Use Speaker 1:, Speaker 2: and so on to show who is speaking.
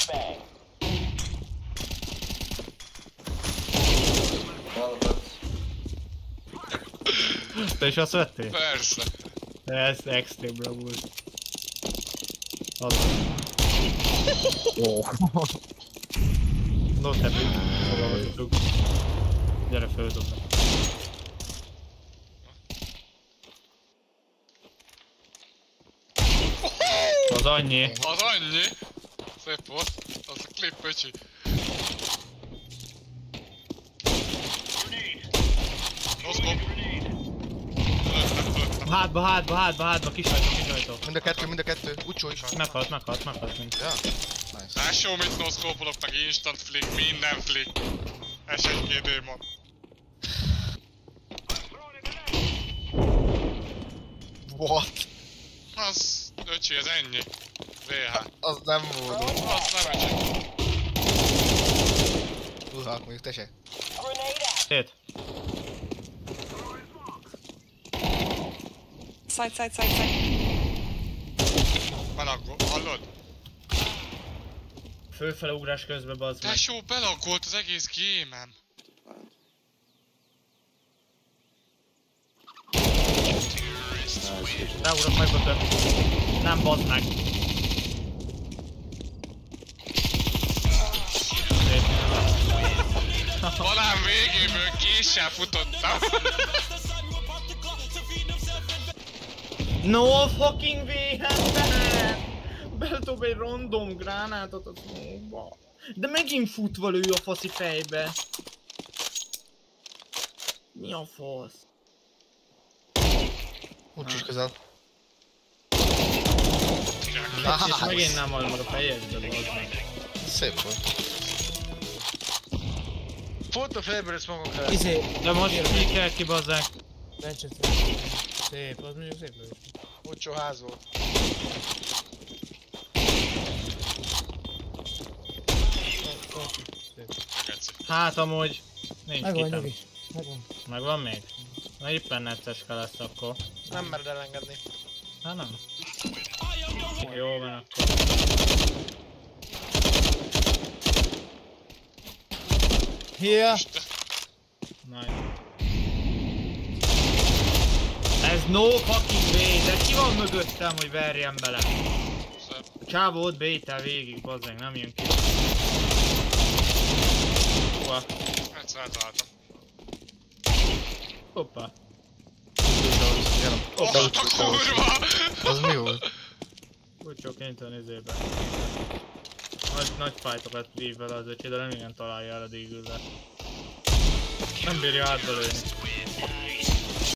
Speaker 1: Te is azt vettél?
Speaker 2: Persze.
Speaker 1: Ez extrém bravúr. Az. No happy. Fogalmazottuk. Gyere földobni. Az annyi.
Speaker 2: Az annyi. Szép volt. Az a klip öcsi. Noszkop.
Speaker 1: Hátba, kisajtó.
Speaker 3: Mind a kettő. Ucsó is.
Speaker 1: Meghalt mind.
Speaker 3: Ja. Nice.
Speaker 2: Lássó, mit noszkópolok, meg instant flick, minden flick. S1-2 démon.
Speaker 3: What?
Speaker 2: Az, öcsi, ez ennyi. VH.
Speaker 3: Az nem volt.
Speaker 2: Az nem öcsi.
Speaker 3: Hát mondjuk te se.
Speaker 1: Szét.
Speaker 4: Side.
Speaker 2: Belaggolt, hallod?
Speaker 1: Fölfele ugrás közben bazd meg.
Speaker 2: Tesó, belaggolt az egész gémem.
Speaker 1: Ráugrok meg bötön. Nem bazd meg.
Speaker 2: Valám végéből késsel futottam.
Speaker 1: No fucking way, ember! Beldob egy random gránátot a smoke-ba. De megint futva lő a faszi fejbe. Mi a fasz?
Speaker 3: Úgy is közel.
Speaker 1: És megint nem hallom a fejedbe, bazd meg.
Speaker 3: Szép volt.
Speaker 5: Fut a fejből és magam kell.
Speaker 1: De most ki kell ki, bazzák.
Speaker 6: Szép, az mondjuk szép lövés.
Speaker 5: Ucsó ház volt.
Speaker 1: Hát amúgy... Nincs
Speaker 6: Megvan,
Speaker 1: kitem.
Speaker 6: nyugi. Megvan.
Speaker 1: Megvan még? Na éppen necceske lesz akkor.
Speaker 5: Nem mered elengedni.
Speaker 1: Hát nem. Jó van akkor.
Speaker 6: Here!
Speaker 1: Nice. Ez no fucking way, de ki van mögöttem, hogy verjem bele? A csávó ott baitel végig, bazzeg, nem jön ki. Hova?
Speaker 2: Egyszer eltaláltam.
Speaker 1: Hoppá.
Speaker 2: Oh, a kurva!
Speaker 3: Az mi volt?
Speaker 1: Úgy csak kénytelen izébe. Nagy fightokat vív vele az öcsi, de nem igen találja el a dígülre. Nem bírja átbelőni.